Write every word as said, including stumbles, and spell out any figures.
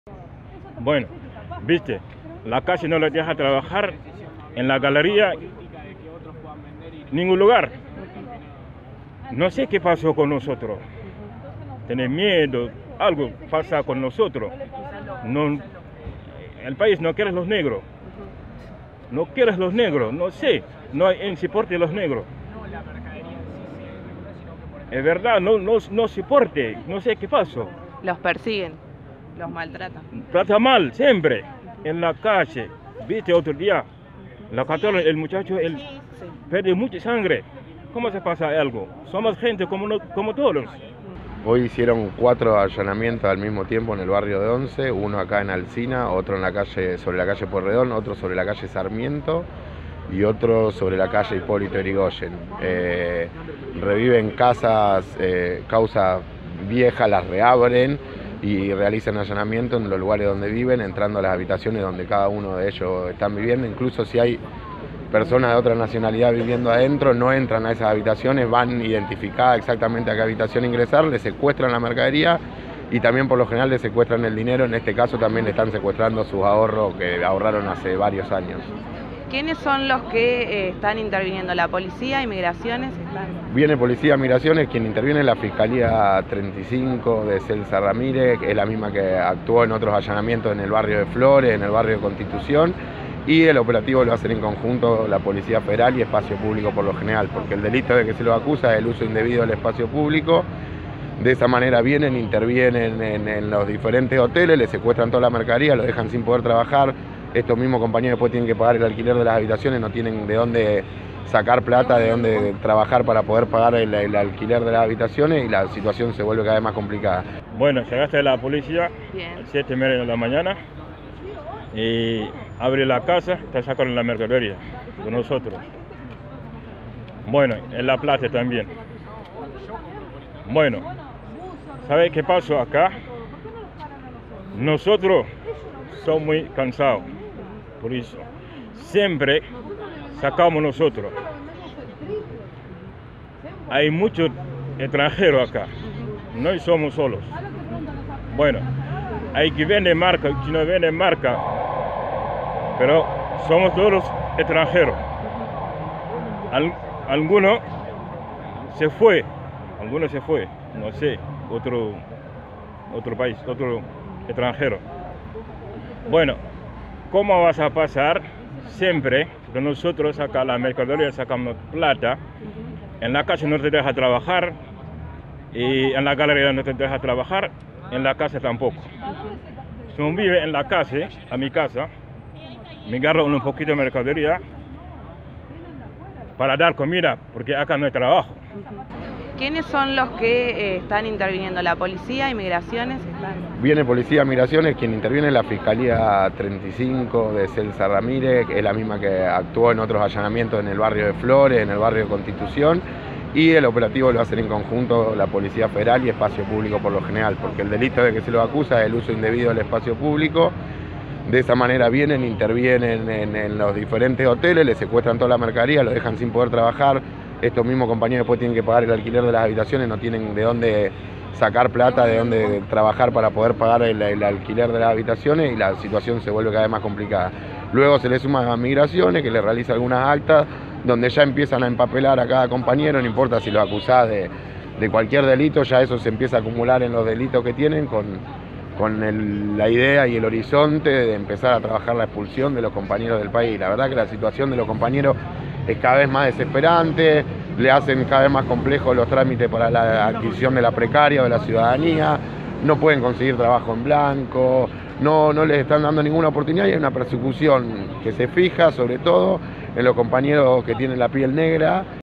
Bueno, viste, la calle no les deja trabajar, en la galería, ningún lugar. No sé qué pasó con nosotros. Tener miedo, algo pasa con nosotros. No, el país no quiere los negros. No quiere los negros, no sé, no hay soporte de los negros. Es verdad, no, no, no soporte, no sé qué pasó. Los persiguen, los maltratan. Trata mal, siempre, en la calle. Viste otro día, la cató el muchacho, él pierde mucha sangre. ¿Cómo se pasa algo? Somos gente como, no, como todos. Hoy hicieron cuatro allanamientos al mismo tiempo en el barrio de Once, uno acá en Alsina, otro en la calle, sobre la calle Pueyrredón, otro sobre la calle Sarmiento y otro sobre la calle Hipólito Yrigoyen. Eh, reviven casas, eh, causas viejas, las reabren y realizan allanamientos en los lugares donde viven, entrando a las habitaciones donde cada uno de ellos están viviendo. Incluso si hay personas de otra nacionalidad viviendo adentro, no entran a esas habitaciones, van identificadas exactamente a qué habitación ingresar, les secuestran la mercadería y también por lo general les secuestran el dinero. En este caso también le están secuestrando sus ahorros que ahorraron hace varios años. ¿Quiénes son los que eh, están interviniendo? ¿La policía, inmigraciones? Están... Viene Policía Migraciones, quien interviene en la Fiscalía treinta y cinco de Celsa Ramírez, que es la misma que actuó en otros allanamientos en el barrio de Flores, en el barrio de Constitución, y el operativo lo hacen en conjunto la Policía Federal y Espacio Público por lo general, porque el delito de que se lo acusa es el uso indebido del espacio público. De esa manera vienen, intervienen en, en los diferentes hoteles, les secuestran toda la mercadería, lo dejan sin poder trabajar. Estos mismos compañeros después tienen que pagar el alquiler de las habitaciones, no tienen de dónde sacar plata, de dónde trabajar para poder pagar el, el alquiler de las habitaciones y la situación se vuelve cada vez más complicada. Bueno, llegaste la policía Bien. a las siete y media de la mañana y abre la casa, te sacan la mercadería de nosotros. Bueno, en La Plata también. Bueno, ¿sabes qué pasó acá? Nosotros somos muy cansados, por eso siempre sacamos nosotros. Hay muchos extranjeros acá, no somos solos. Bueno, hay que vender marca, si no venden marca, pero somos todos extranjeros. Al, alguno se fue, alguno se fue, no sé, otro, otro país, otro extranjero. Bueno, ¿cómo vas a pasar? Siempre, porque nosotros acá la mercadería sacamos plata, en la calle no te deja trabajar, y en la galería no te deja trabajar, en la casa tampoco. Si uno vive en la calle, a mi casa, me agarro un poquito de mercadería para dar comida, porque acá no hay trabajo. ¿Quiénes son los que eh, están interviniendo? ¿La policía, inmigraciones? Están... Viene Policía Migraciones, quien interviene en la Fiscalía treinta y cinco de Celsa Ramírez, que es la misma que actuó en otros allanamientos en el barrio de Flores, en el barrio de Constitución, y el operativo lo hacen en conjunto la Policía Federal y Espacio Público por lo general, porque el delito de que se lo acusa es el uso indebido del espacio público. De esa manera vienen, intervienen en, en los diferentes hoteles, les secuestran toda la mercadería, lo dejan sin poder trabajar. Estos mismos compañeros después tienen que pagar el alquiler de las habitaciones, no tienen de dónde sacar plata, de dónde trabajar para poder pagar el, el alquiler de las habitaciones y la situación se vuelve cada vez más complicada. Luego se le suman a Migraciones, que le realiza algunas actas, donde ya empiezan a empapelar a cada compañero, no importa si lo acusás de, de cualquier delito, ya eso se empieza a acumular en los delitos que tienen con, con el, la idea y el horizonte de empezar a trabajar la expulsión de los compañeros del país. La verdad que la situación de los compañeros es cada vez más desesperante, le hacen cada vez más complejos los trámites para la adquisición de la precaria o de la ciudadanía, no pueden conseguir trabajo en blanco, no, no les están dando ninguna oportunidad y hay una persecución que se fija sobre todo en los compañeros que tienen la piel negra